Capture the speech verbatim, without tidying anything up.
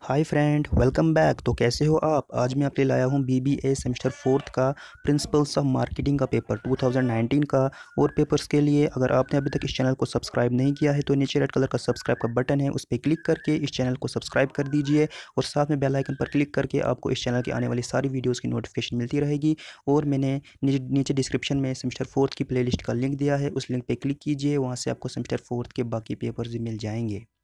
Hi friend, welcome back. तो कैसे हो आप? आज मैं आपके लिए लाया हूँ बीबीए सेमेस्टर फोर्थ का प्रिंसिपल्स ऑफ मार्केटिंग का पेपर टू थाउज़ेंड नाइनटीन का। और पेपर्स के लिए अगर आपने अभी तक इस चैनल को सब्सक्राइब नहीं किया है तो नीचे रेड कलर का सब्सक्राइब का बटन है, उस पर क्लिक करके इस चैनल को सब्सक्राइब कर दीजिए और साथ में बेल आइकन पर क्लिक करके आपको इस चैनल की आने वाली सारी वीडियोज़ की नोटिफिकेशन मिलती रहेगी। और मैंने नीचे डिस्क्रिप्शन में सेमेस्टर फोर्थ की प्ले का लिंक दिया है, उस लिंक पर क्लिक कीजिए, वहाँ से आपको सेमेस्टर फोर्थ के बाकी पेपर्स भी मिल जाएंगे।